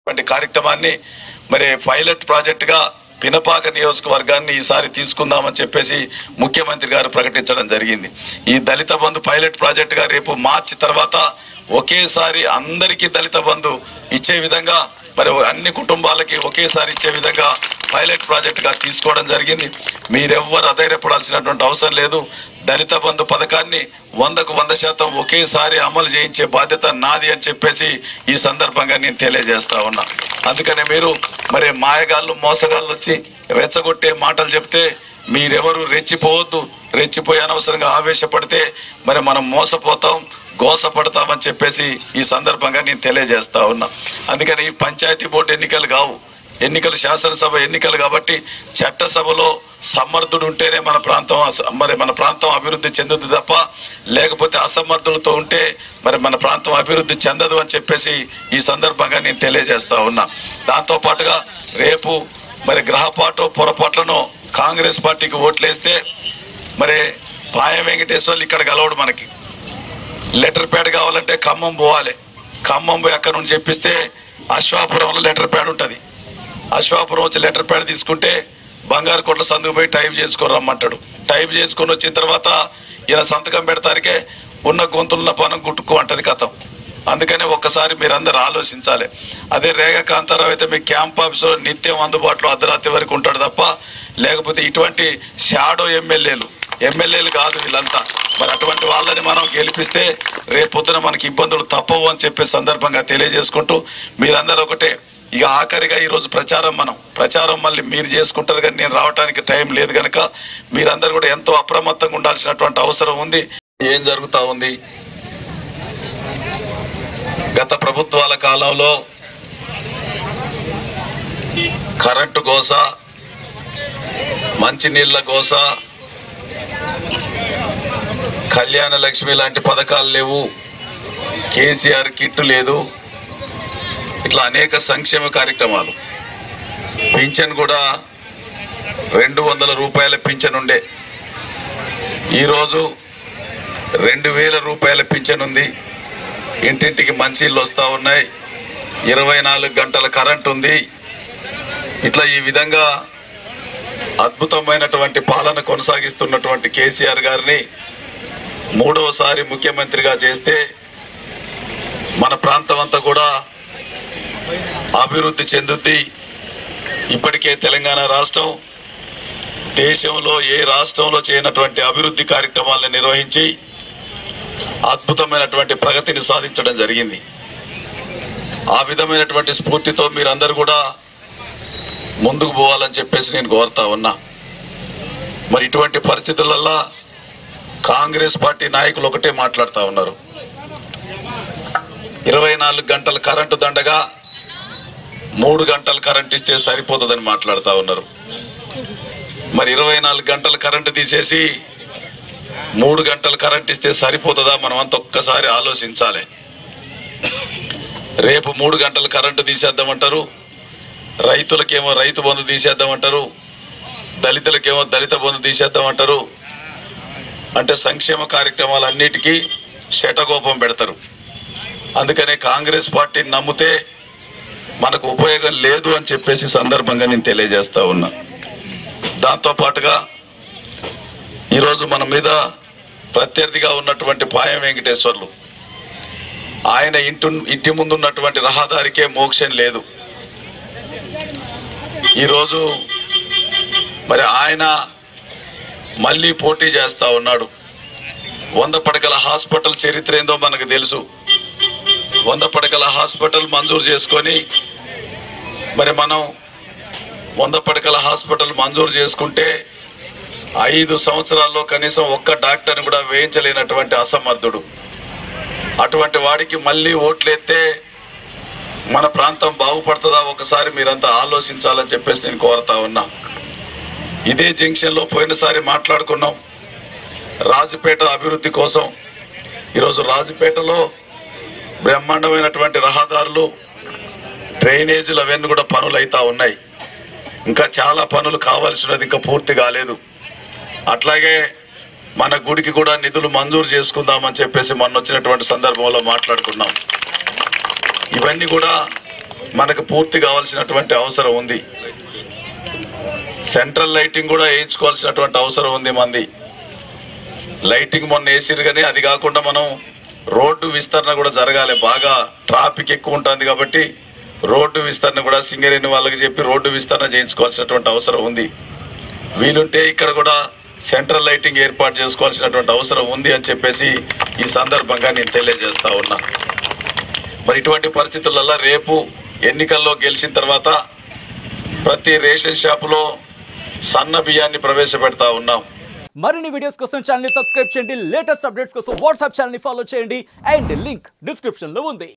కార్యక్రమాన్ని మరి పైలట్ ప్రాజెక్టుగా పినపాక నియోజకవర్గాన్ని ఈసారి తీసుకుందామని చెప్పేసి ముఖ్యమంత్రి గారు ప్రకటించడం జరిగింది. ఈ దళిత బంధు పైలట్ ప్రాజెక్టుగా రేపు మార్చి తర్వాత ఒకేసారి అందరికీ దళిత బంధు ఇచ్చే విధంగా మరి అన్ని కుటుంబాలకి ఒకేసారి ఇచ్చే విధంగా పైలట్ ప్రాజెక్టుగా తీసుకోవడం జరిగింది. మీరెవ్వరు అధైర్యపడాల్సినటువంటి అవసరం లేదు. దళిత బంధు పథకాన్ని 100కు 100% ఒకేసారి అమలు చేయించే బాధ్యత నాది అని చెప్పేసి ఈ సందర్భంగా నేను తెలియజేస్తా ఉన్నా. అందుకనే మీరు మరి మాయగాళ్ళు మోసగాళ్ళు వచ్చి రెచ్చగొట్టే మాటలు చెప్తే మీరెవరు రెచ్చిపోవద్దు. రెచ్చిపోయి అనవసరంగా ఆవేశపడితే మరి మనం మోసపోతాం, గోసపడతామని చెప్పేసి ఈ సందర్భంగా నేను తెలియజేస్తా ఉన్నా. అందుకని ఈ పంచాయతీ బోర్డు ఎన్నికలు కావు, ఎన్నికలు శాసనసభ ఎన్నికలు కాబట్టి చట్టసభలో సమర్థుడు ఉంటేనే మన ప్రాంతం అభివృద్ధి చెందుతుంది తప్ప లేకపోతే అసమర్థులతో ఉంటే మరి మన ప్రాంతం అభివృద్ధి చెందదు అని చెప్పేసి ఈ సందర్భంగా నేను తెలియజేస్తా ఉన్నా. దాంతోపాటుగా రేపు మరి గ్రహపాటు పొరపాట్లను కాంగ్రెస్ పార్టీకి ఓట్లేస్తే మరి పాయ వెంకటేశ్వర్లు ఇక్కడ కలవడు. మనకి లెటర్ ప్యాడ్ కావాలంటే ఖమ్మం పోవాలి. ఖమ్మం పోయి అక్కడ నుండి చెప్పిస్తే అశ్వాపురంలో లెటర్ ప్యాడ్ ఉంటుంది. అశ్వాపురం వచ్చి లెటర్ ప్యాడ్ తీసుకుంటే బంగారు కోట్ల సందుకు పోయి టైప్ చేసుకొని రమ్మంటాడు. టైప్ చేసుకొని వచ్చిన తర్వాత ఈయన సంతకం పెడతానికే ఉన్న గొంతులున్న పనం గుట్టుకు అంటది కథం. అందుకనే ఒక్కసారి మీరందరూ ఆలోచించాలి. అదే రేఖా కాంతారావు అయితే మీ క్యాంప్ ఆఫీసులో నిత్యం అందుబాటులో అర్ధరాత్రి వరకు ఉంటాడు తప్ప లేకపోతే ఇటువంటి షాడో ఎమ్మెల్యేలు కాదు వీళ్ళంతా. మరి అటువంటి వాళ్ళని మనం గెలిపిస్తే రేపొద్దున మనకి ఇబ్బందులు తప్పవు అని చెప్పే సందర్భంగా తెలియజేసుకుంటూ మీరందరూ ఒకటే. ఇక ఆఖరిగా ఈరోజు ప్రచారం మళ్ళీ మీరు చేసుకుంటారు కానీ నేను రావడానికి టైం లేదు కనుక మీరందరూ కూడా ఎంతో అప్రమత్తంగా ఉండాల్సినటువంటి అవసరం ఉంది. ఏం జరుగుతూ ఉంది? గత ప్రభుత్వాల కాలంలో కరెంటు గోస, మంచినీళ్ళ గోస, కళ్యాణ లక్ష్మి లాంటి పథకాలు లేవు, కేసీఆర్ కిట్టు లేదు, ఇట్లా అనేక సంక్షేమ కార్యక్రమాలు. పింఛన్ కూడా 200 రూపాయల పింఛన్ ఉండే, ఈరోజు 2000 రూపాయల పింఛన్ ఉంది. ఇంటింటికి మంచిళ్ళు వస్తూ ఉన్నాయి. 24 గంటల కరెంట్ ఉంది. ఇట్లా ఈ విధంగా అద్భుతమైనటువంటి పాలన కొనసాగిస్తున్నటువంటి కేసీఆర్ గారిని 3వసారి ముఖ్యమంత్రిగా చేస్తే మన ప్రాంతం అంతా కూడా అభివృద్ధి చెందుద్ది. ఇప్పటికే తెలంగాణ రాష్ట్రం దేశంలో ఏ రాష్ట్రంలో చేయనటువంటి అభివృద్ధి కార్యక్రమాలను నిర్వహించి అద్భుతమైనటువంటి ప్రగతిని సాధించడం జరిగింది. ఆ విధమైనటువంటి స్ఫూర్తితో మీరందరూ కూడా ముందుకు పోవాలని చెప్పేసి నేను కోరుతా ఉన్నా. మరి ఇటువంటి పరిస్థితులలో కాంగ్రెస్ పార్టీ నాయకులు ఒకటే మాట్లాడుతూ ఉన్నారు. 24 గంటల కరెంటు దండగా 3 గంటలు కరెంట్ ఇస్తే సరిపోతుందని మాట్లాడుతూ ఉన్నారు. మరి 24 గంటల కరెంటు తీసేసి 3 గంటలు కరెంట్ ఇస్తే సరిపోతుందా? మనం అంత ఒక్కసారి ఆలోచించాలి. రేపు 3 గంటలు కరెంటు తీసేద్దామంటారు, రైతులకేమో రైతు బంధు తీసేద్దామంటారు, దళితులకేమో దళిత బంధు తీసేద్దామంటారు. అంటే సంక్షేమ కార్యక్రమాలన్నిటికీ శటగోపం పెడతారు. అందుకనే కాంగ్రెస్ పార్టీని నమ్మితే మనకు ఉపయోగం లేదు అని చెప్పేసి సందర్భంగా నేను తెలియజేస్తా ఉన్నా. దాంతోపాటుగా ఈరోజు మన మీద ప్రత్యర్థిగా ఉన్నటువంటి పాయ వెంకటేశ్వర్లు, ఆయన ఇంటి ముందు ఉన్నటువంటి రహదారికే మోక్షం లేదు. ఈరోజు మరి ఆయన మళ్ళీ పోటీ చేస్తా ఉన్నాడు. 100 పడకల హాస్పిటల్ చరిత్ర ఏందో మనకు తెలుసు. 100 పడకల హాస్పిటల్ మంజూరు చేసుకొని మరి మనం 100 పడకల హాస్పిటల్ మంజూరు చేసుకుంటే 5 సంవత్సరాల్లో కనీసం ఒక్క డాక్టర్ని కూడా వేయించలేనటువంటి అసమర్థుడు. అటువంటి వాడికి మళ్ళీ ఓట్లేస్తే మన ప్రాంతం బాగుపడుతుందా? ఒకసారి మీరంతా ఆలోచించాలని చెప్పేసి నేను కోరుతా ఉన్నా. ఇదే జంక్షన్లో పోయినసారి మాట్లాడుకున్నాం రాజుపేట అభివృద్ధి కోసం. ఈరోజు రాజుపేటలో బ్రహ్మాండమైనటువంటి రహదారులు, డ్రైనేజీలు అవన్నీ కూడా పనులు అవుతా ఉన్నాయి. ఇంకా చాలా పనులు కావాల్సినది, ఇంకా పూర్తి కాలేదు. అట్లాగే మన గుడికి కూడా నిధులు మంజూరు చేసుకుందామని చెప్పేసి మొన్న వచ్చినటువంటి సందర్భంలో మాట్లాడుకున్నాం. ఇవన్నీ కూడా మనకు పూర్తి కావాల్సినటువంటి అవసరం ఉంది. సెంట్రల్ లైటింగ్ కూడా వేయించుకోవాల్సినటువంటి అవసరం ఉంది. మంది లైటింగ్ మొన్న వేసిరు కానీ అది కాకుండా మనం రోడ్డు విస్తరణ కూడా జరగాలి. బాగా ట్రాఫిక్ ఎక్కువ ఉంటుంది కాబట్టి రోడ్డు విస్తరణ కూడా సింగరేణి వాళ్ళకి చెప్పి రోడ్డు విస్తరణ చేయించుకోవాల్సినటువంటి అవసరం ఉంది. వీలుంటే ఇక్కడ కూడా సెంట్రల్ లైటింగ్ ఏర్పాటు చేసుకోవాల్సినటువంటి అవసరం ఉంది అని చెప్పేసి ఈ సందర్భంగా నేను తెలియజేస్తా ఉన్నా. మరి ఇటువంటి పరిస్థితులలో రేపు ఎన్నికల్లో గెలిచిన తర్వాత ప్రతి రేషన్ షాపులో సన్న బియ్యాన్ని ప్రవేశపెడతా ఉన్నాం. మరిన్ని వీడియోస్ కోసం ఛానల్ ని సబ్స్క్రైబ్ చేయండి. లేటెస్ట్ అప్డేట్స్ కోసం వాట్సాప్ ఛానల్ ని ఫాలో చేయండి. అండ్ లింక్ డిస్క్రిప్షన్ లో ఉంది.